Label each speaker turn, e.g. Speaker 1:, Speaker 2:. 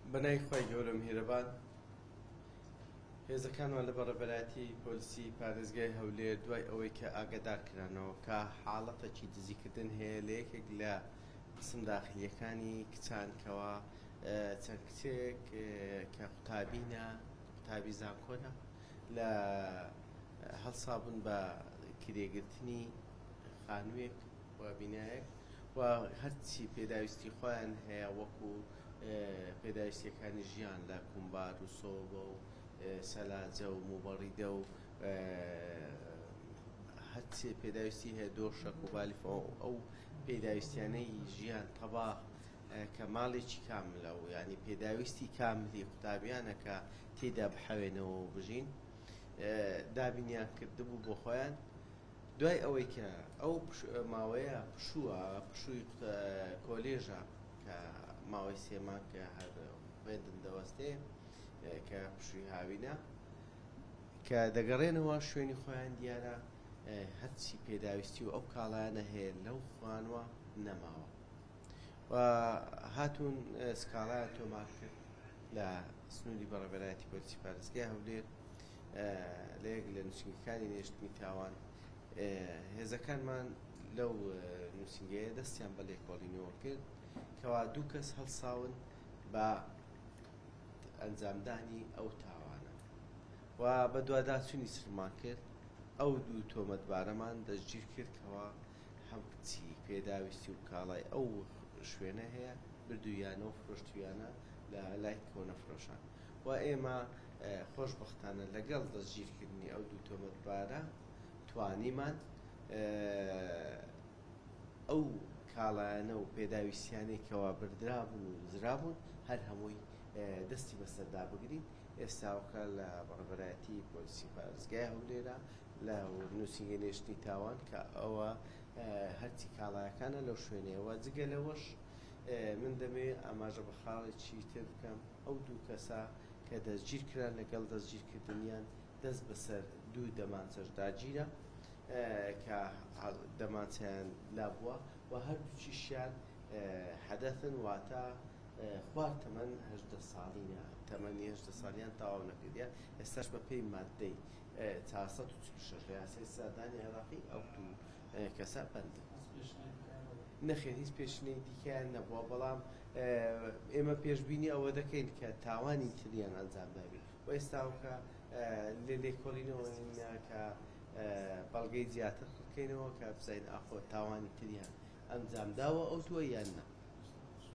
Speaker 1: بەنای خۆی گەورە میهرەبان، هێزەکانمان لە بەڕێبەرایەتی پۆلیسی پارێزگای هەولێر دوای ئەوەی کە ئاگادارکرانەوە کە حاڵەتێکی دزیکردن هەیە لە یەکێک لە قسم داخلیەکانی کچان کەوا چەند کچێک کە قوتابینە، قوتابی زانکۆنە لە هەڵسابوون بە کرێگرتنی خانوویەک و بینایەک و هەرچی پێداویستی خۆیان هەیە وەکو پێداویستیەکانی ژیان لە کومبار و سۆبە و سەلاجە و موبەڕیدە و هەرچی پێداویستی هەیە دۆشەک و بالیف ئەو پێداویستیانەی ژیان تەباخ کە ماڵێکی کاملە و ینی پێداویستی کاملی قوتابیانە کە تێدا بحەوێنەوە و بژین دابینیان کردبوو بۆ خۆیان. دوای ئەوەی کە ئەو ماوەیە پشووی کۆلێژە کە ماوەی سێمان کە هەر خوێندن دەوەستێ کە پشووی هاوینە کە دەگەڕێنەوە شوێنی خۆیان دیارە هەرچی پێداویستی و ئەو کاڵایانە هەیە لەو خوانوە نەماوە و هاتوون سکاڵایان تۆمار کرد لە سنووری بەڕێبەرایەتی پۆلیسی پارێزگای هەولێر لە یەک لە نووسینگەکانی نێشتنی تاوان. هێزەکانمان لەو نووسینگەیە دەستیان بە لێکۆڵینەوە کرد کەوا دوو کەس هەڵساون بە ئەنجامدانی ئەو تاوانە و بە دوواداچوونی سرمان کرد. ئەو دوو تۆمەتبارەمان دەستگیر کرد کەوا هەم کچی پێداویستی و کاڵای ئەو شوێنە هەیە بردوویانە و فرۆشتویانە لە لای کۆنەفرۆشان و ئێمە خۆشبەختانە لەگەڵ دەستگیرکردنی ئەو دوو تۆمەتبارە توانیمان ئەو کاڵایانە و پێداویستیانێکەوە بردرابوون و زرابوون هەر هەمووی دەستی بەسەردا بگرین. ئێستاوەکە لە بەڕێبەرایەتی پۆلیسی پارێزگای هەولێرە لە نووسینگە نێشتنی تاوان کە ئەوە هەرچی کاڵایەکانە لەو شوێنەوە جگە لەوەش من دەمێ ئاماژە بە خاڵێکی تر بکەم. ئەو دوو کەسە کە دەستگیر کران لەگەڵ دەستگیرکردنیان دەست بەسەر دوو دەمانچەش داگیرە کە دەمانچەیان لابووە و هەردووچیشیان حەدەثن واتە خوار تەمەن 18 ساڵینە، تەمەنی 18 ساڵیان تەواو نەکردیان. ئێستاش بە پێی مادەی 446 لە یاسای سەردانی عێراقی ئەو دوو کەسە بەندن. نەخێر هیچ پێشنەی دیکەیان نەبووە، بەڵام ئێمە پێشبینی ئەوە دەکەین کە تاوانی تریان ئەنجام دابێت و ئێستاوکە لە لێکۆڵینەوە کە بەڵگەی زیاتر بکەینەوە کە بزین ئاخۆ تاوانی تریان ئەنجام داوە ئەو دووە یان نە.